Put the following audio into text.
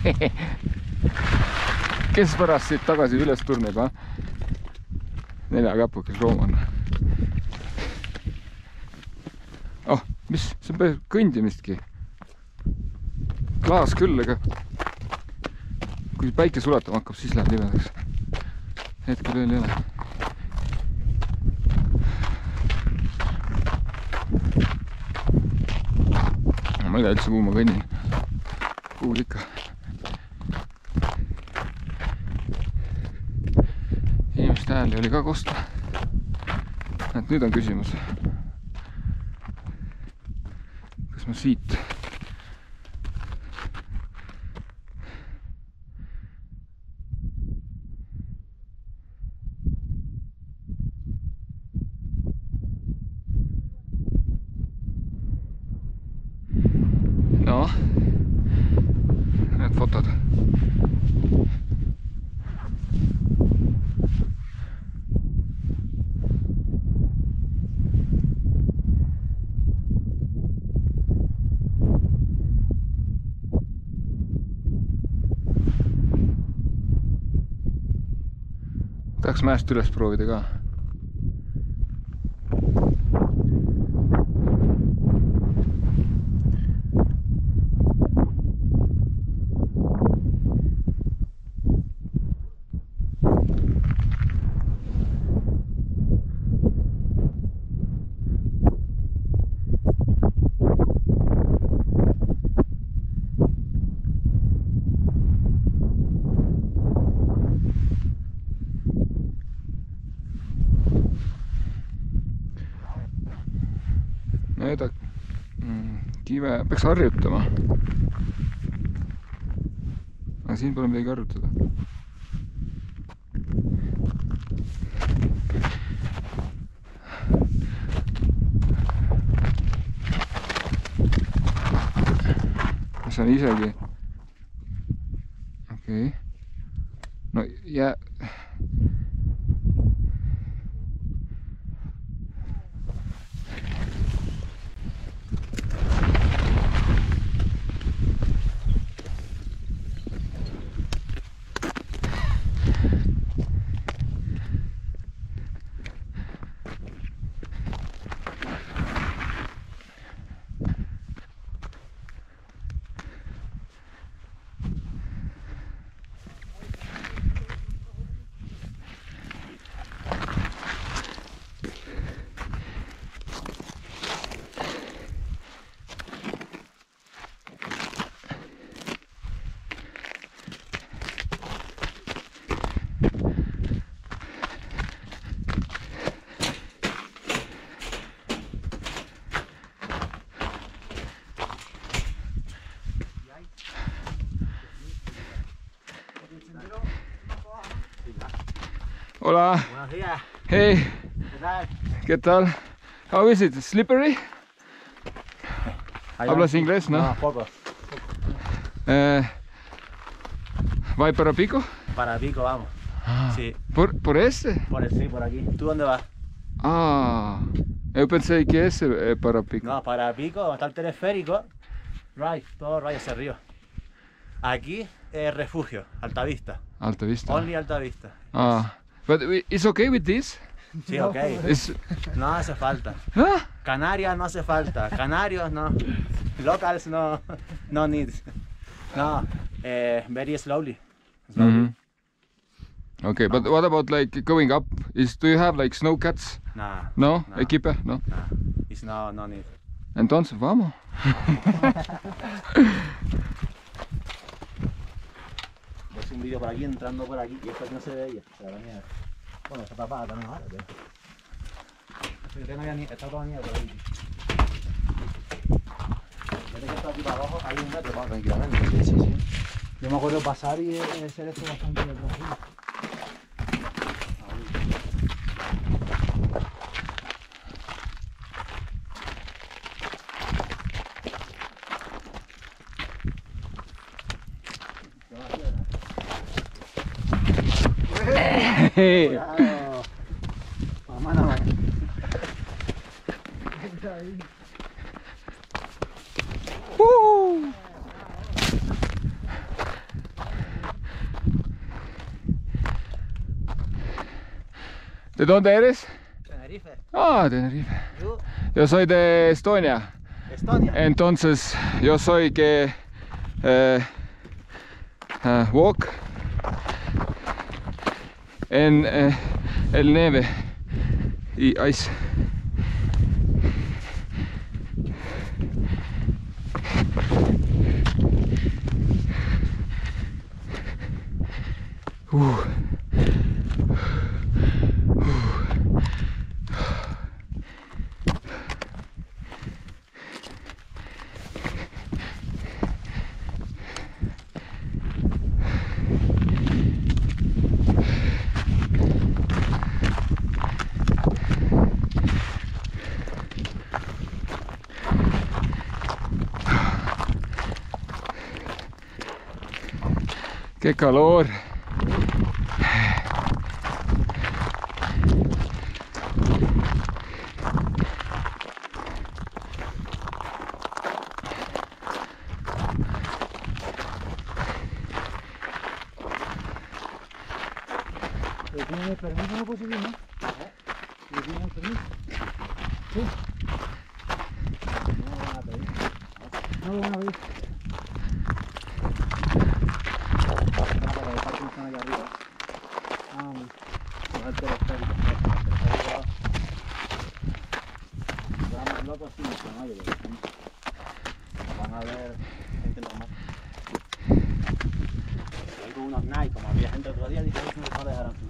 kes pärast siit tagasi üles turneb, neljakäpukil Roman. Oh, mis, see on päris kõndimistki. Klaas küll, aga kui päike sulatama hakkab, siis läheb libedaks. Hetkel veel ei ole. Ma ei tea üldse, kuhu ma kõnnin. Kuul ikka. Inimeste hääli oli ka kosta. Et nüüd on küsimus. Kas ma siit? No, need fotod. Tahaks mäest üles proovida ka. Näida kive, peaks harjutama. Aga siin pole midagi harjutada. See on isegi... Okei. No jää... Hola. Buenos días. Hey. ¿Qué tal? ¿Qué tal? How is it? Slippery? ¿Hablas inglés, no? No, poco. ¿Va para Pico? Para Pico, vamos. Ah, Sí. ¿Por este? Sí, por aquí. ¿Tú dónde vas? Ah, yo pensé que ese para Pico. No, para Pico, donde está el teleférico. Right, todo right hacia arriba. Aquí es refugio, Altavista. Altavista. Only Altavista. Ah, but it's okay with this? Sí, ok. It's... No hace falta. Ah? Canarias no hace falta. Canarios no. Locals no. No need. No. Very slowly. Mm-hmm. Okay, but what about like going up? Do you have like snowcats? Nah. No? No. Equipe? No? Nah. It's no need. Entonces, vamos. Es un vídeo por aquí, entrando por aquí, y esto aquí no se veía. Bueno, está tapada también ahora, pero... Fíjate, no había ni... Está toda nieve por ahí. Fíjate que está aquí para abajo, hay un metro, vamos, tranquilamente. Sí, sí, sí. Yo me acuerdo pasar y ser esto bastante tranquilo. Hey. Mamá, no, man. ¿De dónde eres? Tenerife. Ah, Tenerife. ¿Tú? Yo soy de Estonia. Estonia. Entonces, yo soy que walk en el nieve y ice. ¡Qué calor! ¿Tiene el permiso? ¿No puedo subir, no? ¿Tiene el permiso? Sí. No lo van a pedir. No lo van a pedir. Para dejar que están allá arriba. Dejar teleférico. Vamos locos sin el caballo. Van a ver gente normal. Hay con unos Nike, como había gente otro día, dije que no dejaran.